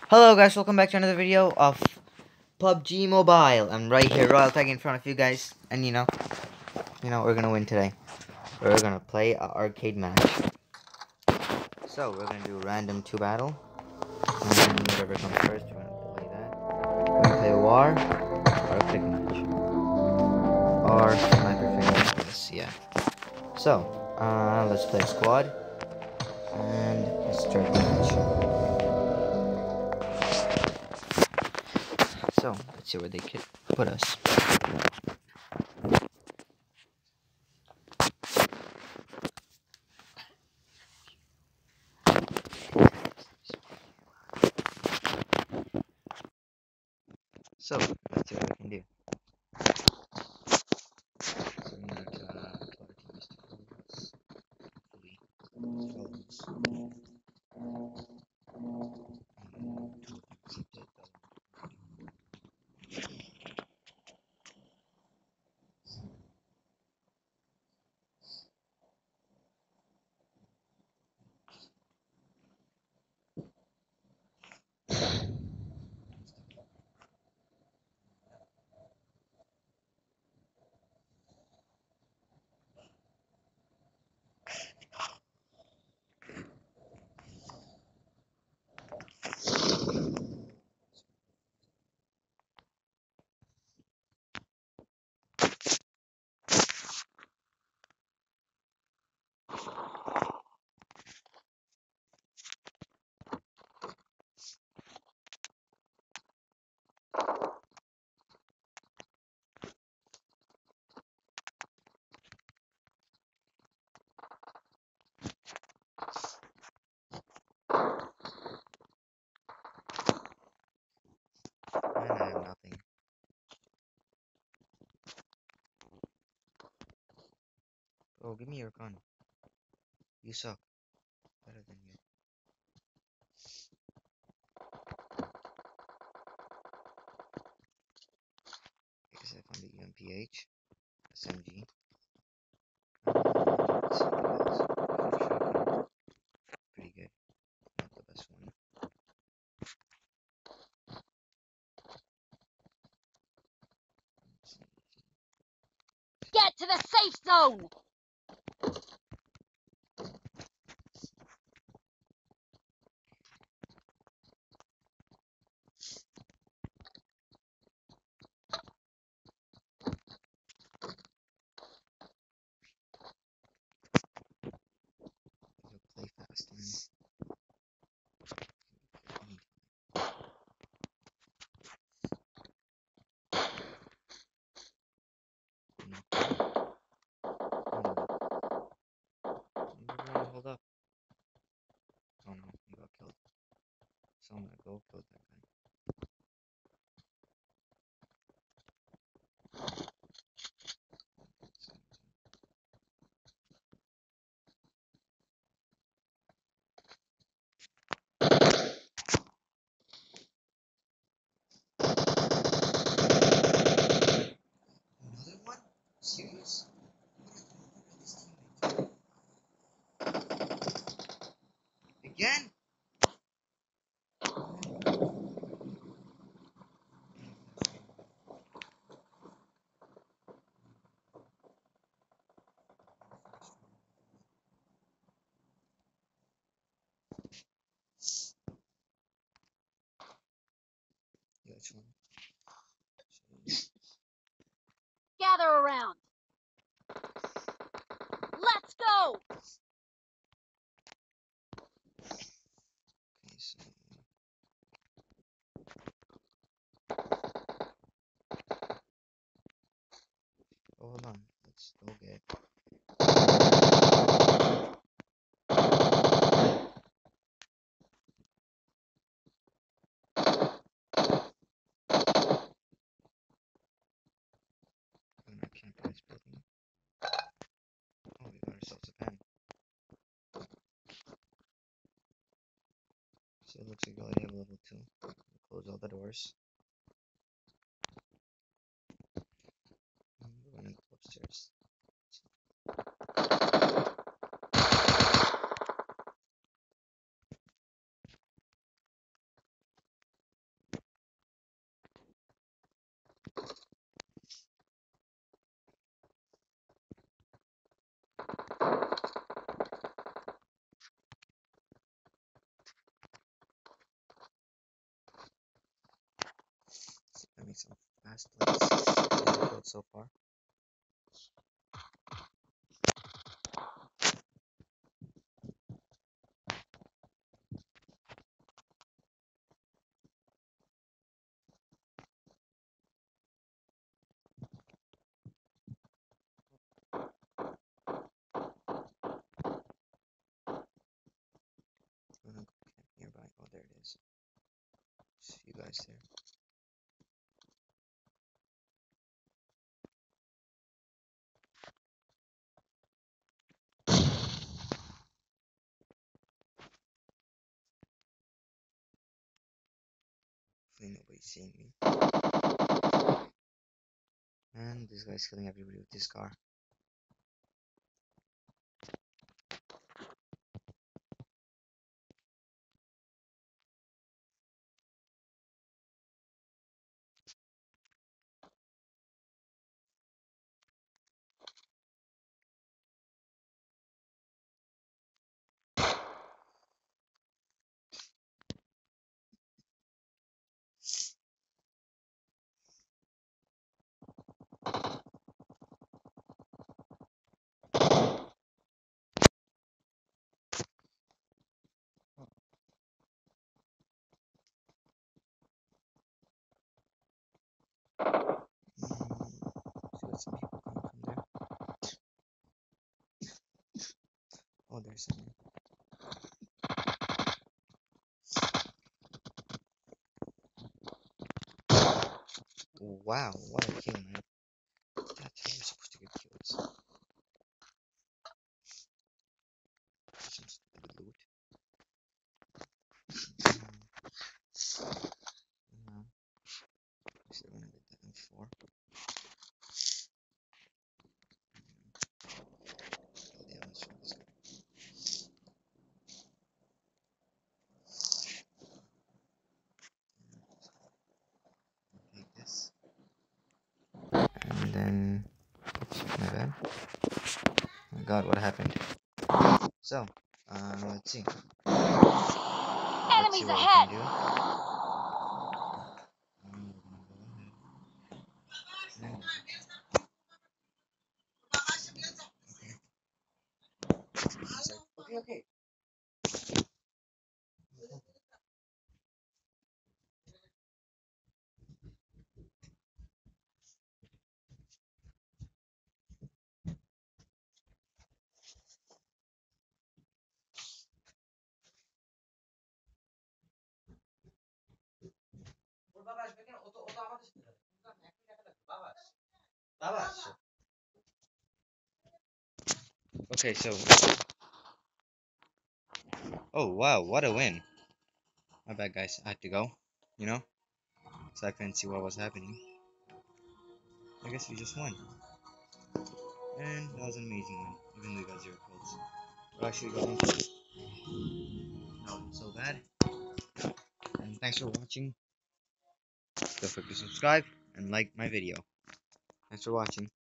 Hello guys, welcome back to another video of PUBG Mobile. I'm right here, Royal Tag in front of you guys, and we're gonna win today. We're gonna play an arcade match. So we're gonna do a random 2 battle, and whatever comes first, we're gonna play that. We're gonna play a war or a quick match or sniper finish. Yes, yeah. So let's play a squad and let's start the match. So let's see where they could put us. So let's see what we can do. So we need to tell our teams to follow us. Hopefully, follow us. And I have nothing. Oh, give me your gun. You suck. Better than you. Because I found the UMPH, SMG. Let's see what else. Shotgun. Pretty good. Not the best one. Let's see. Get to the safe zone! You'll play fast, man. Everyone hold up. Oh no, he got killed. Someone go killed that guy. Another one? Serious? Again? Yeah, which one? Gather around! Let's go! Okay, so oh, hold on. Let's go get. I'm gonna camp in this building. Oh, we got ourselves a pen. So it looks like we already have level 2. Close all the doors. We're gonna go upstairs. killing some fast plays so far. I'm gonna go camp nearby. Oh, there it is. Just a few guys there. Hopefully nobody's seeing me. And this guy's killing everybody with this car. So got some people coming from there. Oh, there's someone. Wow, what a kill, man. That's how you're supposed to get kills. Some stupid loot. So we're gonna get that in 4. Oh, yeah, let's try this guy. Take this. And then, oops, my bad. Oh my god, what happened? So, let's see. Enemies What we ahead! can do. We're gonna go ahead. Okay. Okay. Okay, so. Oh, wow, what a win. My bad, guys. I had to go, you know? So I couldn't see what was happening. I guess we just won. And that was an amazing win, even though we got 0 kills. But actually got 1 kill. That wasn't so bad. And thanks for watching. Don't forget to subscribe and like my video. Thanks for watching.